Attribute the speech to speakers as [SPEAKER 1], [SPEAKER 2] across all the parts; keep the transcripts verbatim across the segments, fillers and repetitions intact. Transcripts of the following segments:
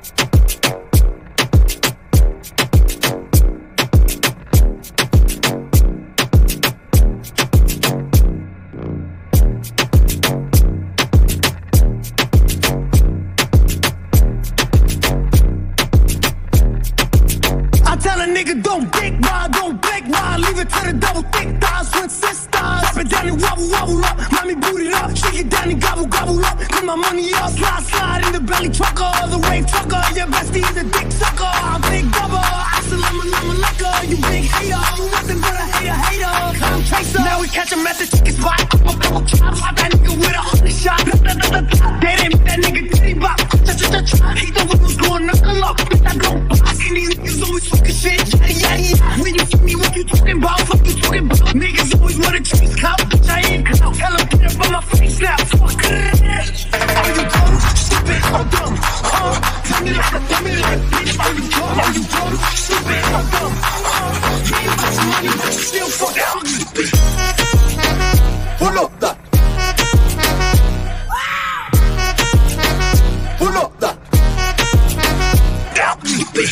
[SPEAKER 1] Tell a nigga don't dick ride, don't blick ride. Leave it to the double thick thighs, twin sisters. Drop it down and wobble, wobble up. Mommy boot it up, shake it down and gobble, gobble up. Put my money up, slide, slide in the belly trucker. The rave trucker, your bestie is a dick sucker. I'm big double, assalamu alaikum. You big hater, you nothing but a hater, hater. Come tracer, now we catch him at the chicken spot. I'm a double chop, slap that nigga with a hundred shot. They didn't that nigga titty bop. He thought we was going knuckle up. I go box, and these niggas always fucking shit, yada yada yada. When you see me, what you talking about? Fuck you talking about? Niggas always wanna chase clout, bitch I ain't clout. Tell them get up on my face now. Fuck it. Are you dumb, stupid, or dumb? Huh? Tell me like a dummy, like bitch. Are you dumb? Are you dumb, stupid, or dumb? Huh? Yeah, you got some money, but you still fucking stupid. Pull up that. Pull up that. Down, stupid.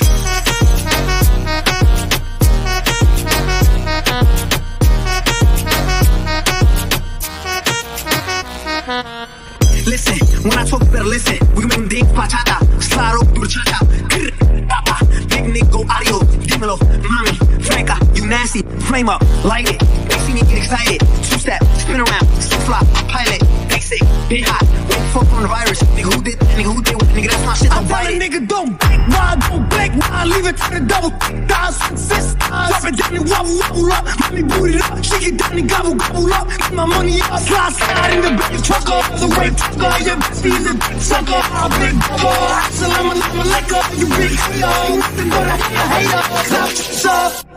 [SPEAKER 1] Listen, when I talk, you better listen. We can make them dig bachata, slide over, do the cha-cha. Big nigga, go audio, dímelo, mommy, Franca, you nasty, flame up, light it. They see me get excited, two-step, spin around, flip-flop, pilot. They say, big hot, wait for coronavirus. Nigga, who did that? Nigga, who did what? Nigga, that's my shit, don't bite it. Nigga, don't blick, ride, don't blick, ride. Leave it to the double thick thighs, sisters. Drop it down and wobble, wobble up. Mommy boot it up, shake it down and gobble, gobble up. Put my money up, slide, slide in the belly trucker. The rave trucker, your bestie is a dick sucker. I'm big double, assalamu alaikum. You big hater, you nothing but a hater, hater. Club,